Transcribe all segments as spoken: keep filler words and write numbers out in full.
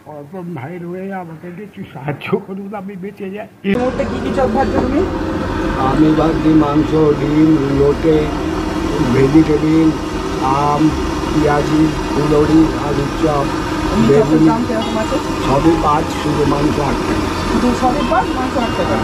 অর্পণ ভাই রয়ে আমাকে একটু সাহায্য করুন, আমি বেঁচে যাই। এই মুহূর্তে কি কি চপ খাচ্ছ তুমি? আমি ভাবছি মাংস, ডিম, লোটে, ভেজিটেবিল, আম, পেঁয়াজি, ফুলরি, আলুর চপ, বেগুনি, দাম কিরকম আছে? সবই পাঁচ, শুধু মাংস আট টাকা। শুধু সবই পাঁচ, মাংস আট টাকা।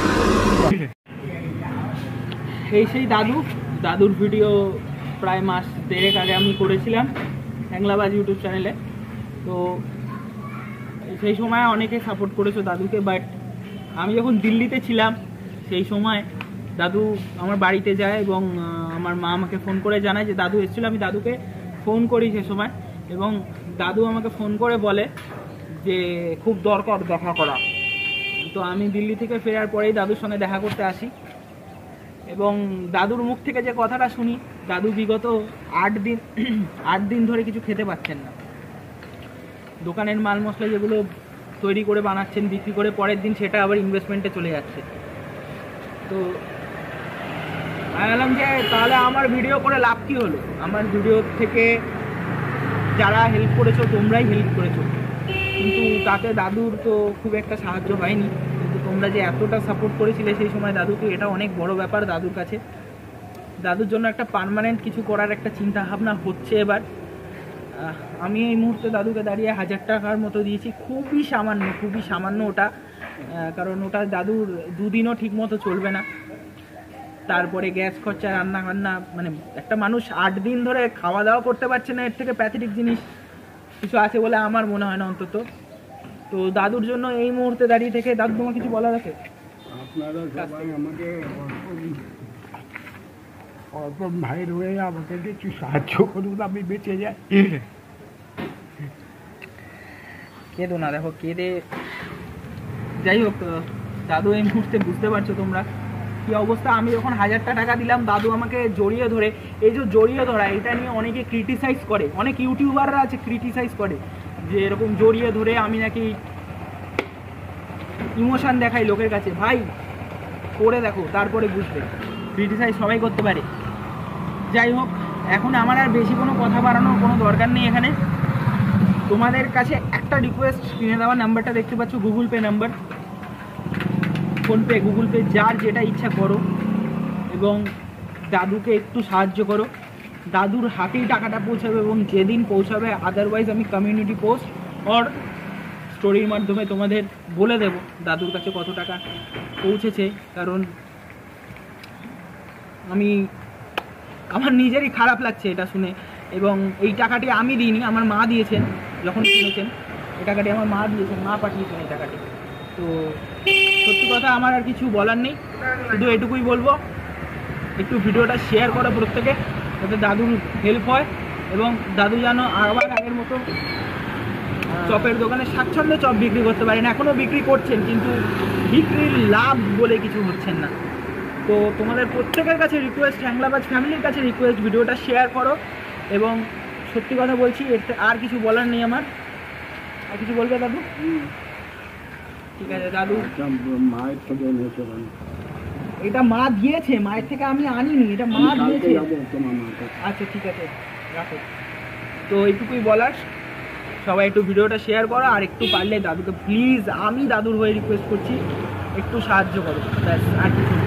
এই সেই দাদু দাদুর ভিডিও প্রায় মাস দেড়েক আগে আমি করেছিলাম হ্যাংলাবাজ ইউটিউব চ্যানেলে। তো সেই সময় অনেকে সাপোর্ট করেছো দাদুকে, বাট আমি যখন দিল্লিতে ছিলাম সেই সময় দাদু আমার বাড়িতে যায় এবং আমার মা আমাকে ফোন করে জানায় যে দাদু এসেছিলো। আমি দাদুকে ফোন করি সে সময় এবং দাদু আমাকে ফোন করে বলে যে খুব দরকার দেখা করা। তো আমি দিল্লি থেকে ফেরার পরেই দাদুর সঙ্গে দেখা করতে আসি এবং দাদুর মুখ থেকে যে কথাটা শুনি, দাদু বিগত আট দিন আট দিন ধরে কিছু খেতে পাচ্ছেন না। দোকানের মাল মশলা যেগুলো তৈরি করে বানাচ্ছেন, বিক্রি করে পরের দিন সেটা আবার ইনভেস্টমেন্টে চলে যাচ্ছে। তো আমি বললাম যে তাহলে আমার ভিডিও করে লাভ কী হলো? আমার ভিডিও থেকে যারা হেল্প করেছো তোমরাই হেল্প করেছো, কিন্তু তাতে দাদুর তো খুব একটা সাহায্য হয়নি। কিন্তু তোমরা যে এতটা সাপোর্ট করেছিলে সেই সময় দাদুকে, এটা অনেক বড় ব্যাপার দাদুর কাছে। দাদুর জন্য একটা পার্মানেন্ট কিছু করার একটা চিন্তা ভাবনা হচ্ছে এবার। আমি এই মুহূর্তে দাদুকে দাঁড়িয়ে হাজার টাকার মতো দিয়েছি, খুবই সামান্য খুবই সামান্য ওটা, কারণ ওটা দাদুর দুদিনও ঠিক মতো চলবে না। তারপরে গ্যাস খরচা, রান্না বান্না, মানে একটা মানুষ আট দিন ধরে খাওয়া দাওয়া করতে পারছে না, এর থেকে প্যাথেটিক জিনিস কিছু আছে বলে আমার মনে হয় না অন্তত। তো দাদুর জন্য এই মুহূর্তে দাঁড়িয়ে থেকে, দাদু তোমার কিছু বলার আছে? আপনারা সবাই আমাকে অর্পণ ভাই রয়ে আমাকে একটু সাহায্য করুন, আমি বেঁচে যাই। কেঁদো না, দেখো কেঁদে, যাই হোক দাদু এই মুহূর্তে বুঝতে পারছো তোমরা কি অবস্থা। আমি যখন হাজারটা টাকা দিলাম দাদু আমাকে জড়িয়ে ধরে, এই যে জড়িয়ে ধরা, এটা নিয়ে অনেকে ক্রিটিসাইজ করে, অনেক ইউটিউবাররা আছে ক্রিটিসাইজ করে যে এরকম জড়িয়ে ধরে আমি নাকি ইমোশন দেখাই লোকের কাছে। ভাই করে দেখো, তারপরে বুঝবে। ক্রিটিসাইজ সবাই করতে পারে। যাই হোক, এখন আমার আর বেশি কোনো কথা বাড়ানোর কোনো দরকার নেই এখানে। তোমাদের কাছে একটা রিকোয়েস্ট, স্ক্রিনে দেওয়া নাম্বারটা দেখতে পাচ্ছ, Google Pay number, PhonePe, Google Pay, যার যেটা ইচ্ছা করো এবং দাদুকে একটু সাহায্য করো। দাদুর হাতেই টাকাটা পৌঁছাবে এবং যেদিন পৌঁছাবে আদারওয়াইজ আমি কমিউনিটি পোস্ট অর স্টোরির মাধ্যমে তোমাদের বলে দেব দাদুর কাছে কত টাকা পৌঁছেছে। কারণ আমি, আমার নিজেরই খারাপ লাগছে এটা শুনে, এবং এই টাকাটি আমি দিইনি, আমার মা দিয়েছেন। যখন কিনেছেন এই টাকাটি আমার মা দিয়েছেন, মা পাঠিয়েছেন এই টাকাটি। তো সত্যি কথা আমার আর কিছু বলার নেই, শুধু এটুকুই বলবো একটু ভিডিওটা শেয়ার করো প্রত্যেকে, যাতে দাদুর হেল্প হয় এবং দাদু যেন আবার আগের মতো চপের দোকানে স্বাচ্ছন্দ্যে চপ বিক্রি করতে পারেন। এখনও বিক্রি করছেন কিন্তু বিক্রির লাভ বলে কিছু হচ্ছেন না। তো তোমাদের প্রত্যেকের কাছে রিকোয়েস্ট, হ্যাংলাবাজ ফ্যামিলির কাছে রিকোয়েস্ট, ভিডিওটা শেয়ার করো। এবং সত্যি কথা বলছি, এতে আর কিছু বলার নেই আমার। আর কিছু বলবে দাদু? ঠিক আছে দাদু, মায়ের থেকে এটা মা দিয়েছে, মায়ের থেকে আমি আনিনি, এটা মা দিয়েছে। আচ্ছা ঠিক আছে, রাখো। তো এইটুকুই বলার, সবাই একটু ভিডিওটা শেয়ার করো আর একটু পারলে দাদুকে প্লিজ, আমি দাদুর হয়ে রিকোয়েস্ট করছি, একটু সাহায্য করো, ব্যাস, আর কিছু